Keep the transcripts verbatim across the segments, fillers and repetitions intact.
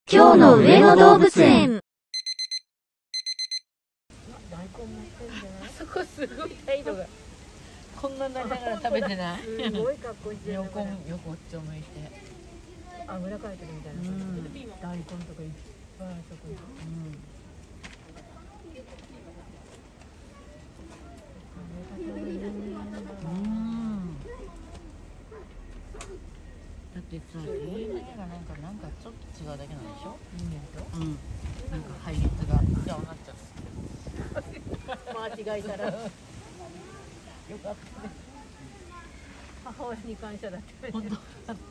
今日の上野動物園。 あそこすごい態度がこんななりながら食べてない。 すごい格好してる。 横横っちょ向いてあぐらかいてるみたいな。大根とかいっぱいあそこに。 だってさ、ディーエヌエー がなんかなんかちょっと違うだけなんでしょ。人間と。うん。なんか配列がじゃあなっちゃった。 間違えたら。 よかったね。 母親に感謝だって。 本当。でもこ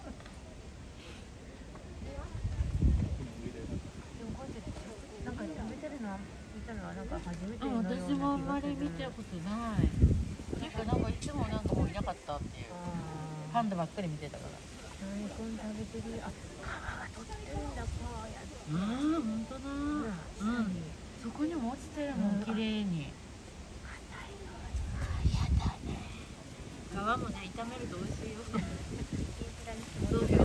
うやってなんか食べてるの見たのはなんか初めてうん、 のような気がする。 私もあんまり見たことない。てかなんかいつもなんかもういなかったっていう。パンダばっかり見てたから。 大根食べてる。あ、皮が取ってるんだ、こうやって。 ああ、本当だ。うん。そこにも落ちてるもん、綺麗に。やだね。皮もね、炒めると美味しいよ。そうそう。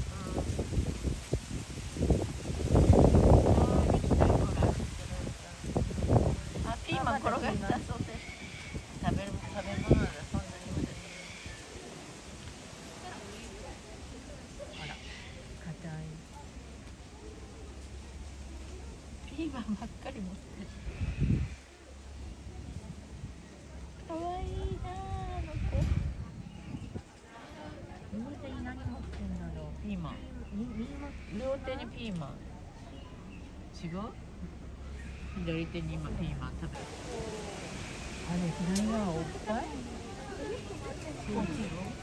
あ、ピーマン転がしたそうです。食べる食べ物だ、そんなに無駄に。あら、 硬い。 ピーマンばっかり持ってる。可愛いなあ、あの子。 右手に何持ってんだろう。 ピーマン。両手にピーマン。違う？左手に今ピーマン食べる。 あれ、左側おっぱい？そう。うん、人間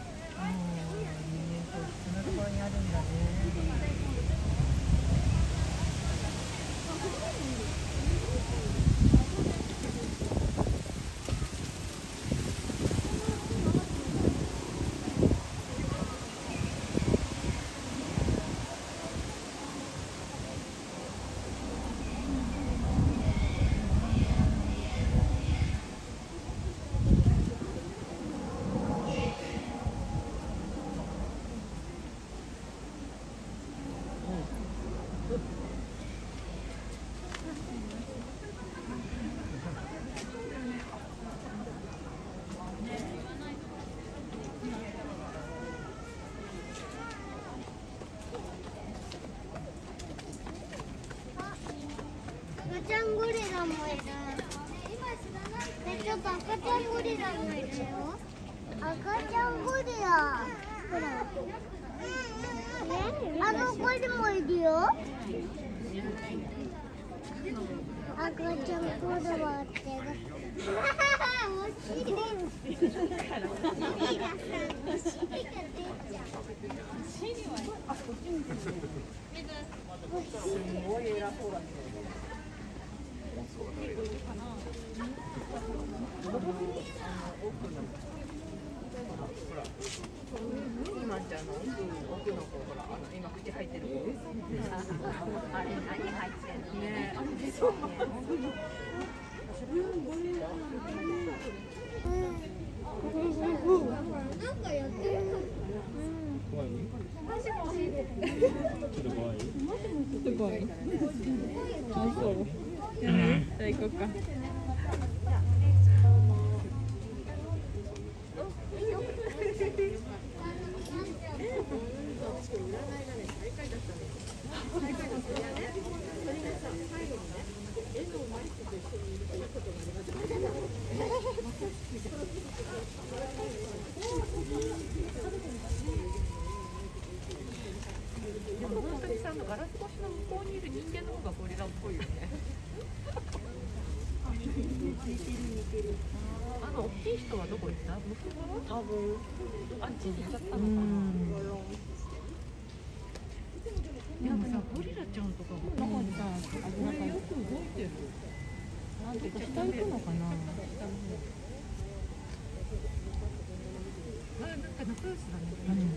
とそんなところにあるんだね。 赤ちゃんゴリラもいる。え、ちょっと赤ちゃんゴリラもいるよ。赤ちゃんゴリラ。ほら。ね、あの子にもいるよ。赤ちゃんゴリラってる。惜しい。ゴリラさん、お尻が出ちゃう。 すごい偉そうだね。今ちゃんの奥の子、ほら、あの今口入ってる子。あれ何入ってんの？ね、あれそうね。 なんかやってる。 怖い？ちょっと怖い？ちょっと怖い？あ、そう。じゃあ行こうか。 でも本当にさ、あのガラス越しの向こうにいる人間の方がゴリラっぽいよね。あの大きい人はどこ行った？向こう側？多分あっちに行っちゃったのかな。でもさ、ゴリラちゃんとかもなんかさ、あれよく動いてる。なんて下行くのかな。あ、なんか仲良しだね。うんうん。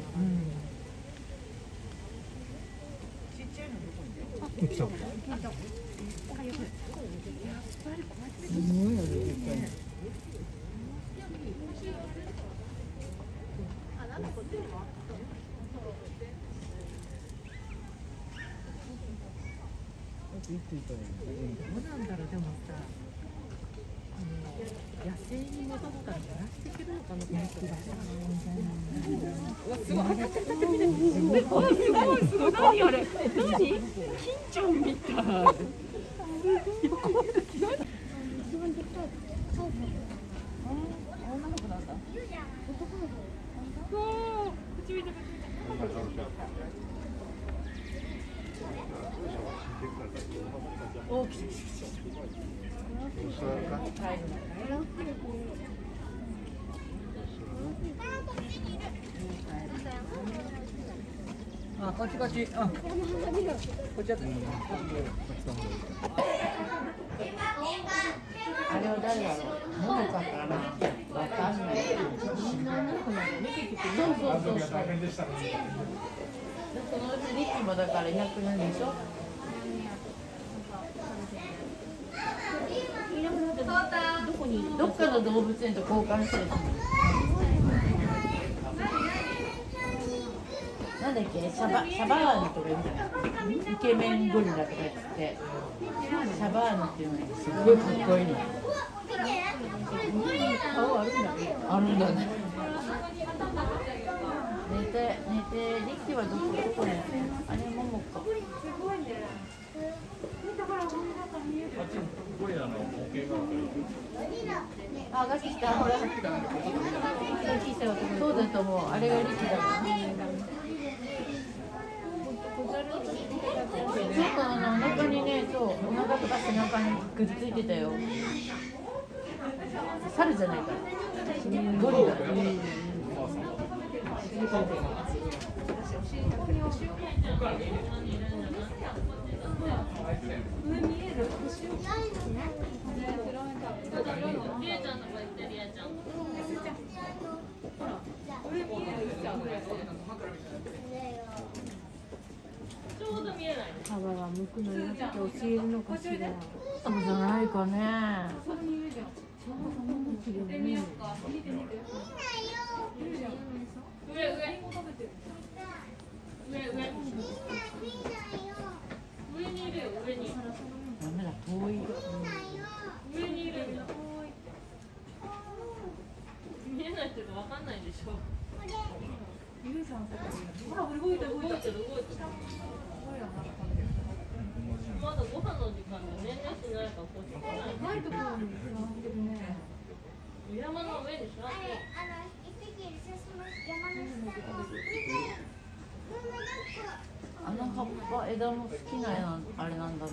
ちっちゃいのどこに？あ、来た。おはよう。やっぱりこうやってすごいよね。あ、なんかこっちにもあった。 なんだろう、でもさ、あの野生に戻ったらやらしていけるのかな、この人たち。うわ、すごい、あ、ちょっと見て、すごい、すごい、すごい、何あれ、何、金ちゃんみたい。横まで来ない。お、来た来た来た。あ、こっちこっち。うん。こっちやって。 あれは誰だろう。ももかかな。わかんない。そうそうそうそう。そのうちリキもだからいなくなるでしょ。どこに？どっかの動物園と交換してる。なんだっけ、シャバシャバーヌとか言うんじゃない？イケメンゴリラとか言って、シャバーヌっていうのがすごいかっこいいの。顔あるんだね。あるんだね。寝て寝て、リキはどこどこね？あれももか。あ、上がってきた。ほら。そうだと思う。あれがリキだもん。ちょっとあのお腹にね、そう、お腹とか背中にくっついてたよ。猿じゃないから。ゴリラ。 皮は剥くのよって教えるのかしら。 そうじゃないかね。ダメだ、遠い。上にいるんだ。見えないけどわかんないでしょ。ほら、動いた動いた動いてる動いてる。まだご飯の時間で年齢しないからこっち来ない。ないところに座ってるね。山の上に座って。あの葉っぱ枝も好きなあれなんだね。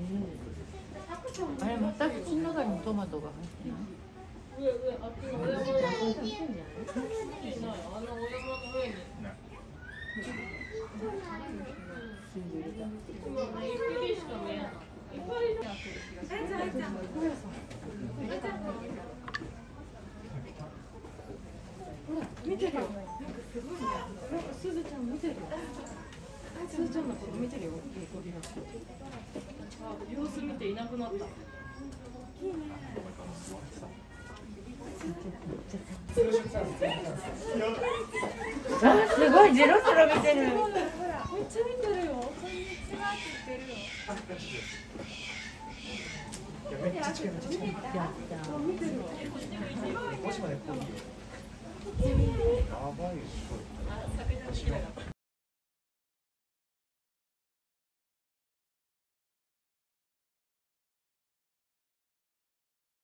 あれまた口の中にトマトが入ってない？上上あっちのお山の上に。あのお山の上に。住んでるだ。今ね一匹しか見えない。いっぱいいる。見てるよ。なんかすごいね。なんかすずちゃん見てるよ。すずちゃんのこと見てるよ。あ、様子見ていなくなった。いいね。あ、すごいジェロスロ見てる。めっちゃ見てるよ。こんにちはって言ってるよ。めっちゃ近いめっちゃ近い。やった。見てるよ。もしまでここに。やばいでしょ。